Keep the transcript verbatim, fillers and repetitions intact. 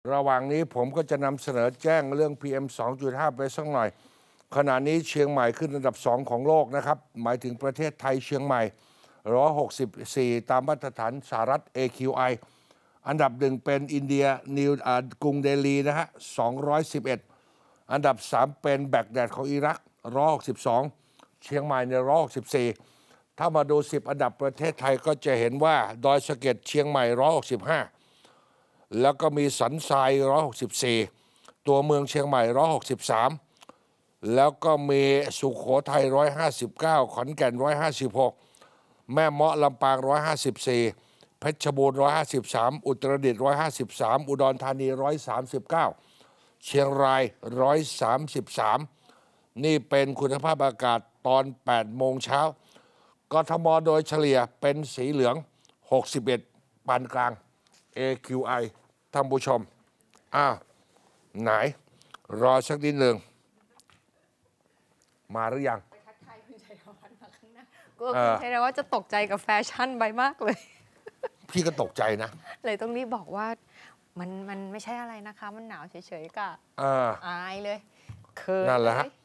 ระหว่างนี้ผมก็จะนำเสนอแจ้งเรื่อง พี เอ็ม สองจุดห้า ไปสักหน่อยขณะนี้เชียงใหม่ขึ้นอันดับสองของโลกนะครับหมายถึงประเทศไทยเชียงใหม่หนึ่งร้อยหกสิบสี่ตามมาตรฐานสหรัฐ เอ คิว ไอ อันดับหนึ่งเป็นอินเดียนิวกรุงเดลีนะฮะสองร้อยสิบเอ็ดอันดับสามเป็นแบกแดดของอิรักหนึ่งร้อยหกสิบสองเชียงใหม่ในหนึ่งร้อยหกสิบสี่ถ้ามาดูสิบอันดับประเทศไทยก็จะเห็นว่าดอยสะเก็ดเชียงใหม่หนึ่งร้อยหกสิบห้าแล้วก็มีสันทรายหนึ่งร้อยหกสิบสี่ตัวเมืองเชียงใหม่หนึ่งร้อยหกสิบสามแล้วก็มีสุโขทัยหนึ่งร้อยห้าสิบเก้าขอนแก่นหนึ่งร้อยห้าสิบหกแม่เมาะลำปางหนึ่งร้อยห้าสิบสี่เพชรบูรณ์หนึ่งร้อยห้าสิบสามอุตรดิตถ์หนึ่งร้อยห้าสิบสามอุดรธานีหนึ่งร้อยสามสิบเก้าเชียงรายหนึ่งร้อยสามสิบสามนี่เป็นคุณภาพอากาศตอนแปดโมงเช้ากทมโดยเฉลี่ยเป็นสีเหลืองหกสิบเอ็ดปานกลาง เอ คิว ไอ ท่านผู้ชมอ้าวไหนรอสักนิดหนึ่งมาหรือยังไปทักทายคุณชัยวัฒน์มาข้างหน้ากลัวคุณชัยวัฒน์จะตกใจกับแฟชั่นใบมากเลยพี่ก็ตกใจนะเลยต้องรีบบอกว่ามันมันไม่ใช่อะไรนะคะมันหนาวเฉยๆกะออายเลยคือนั่นแหละฮะ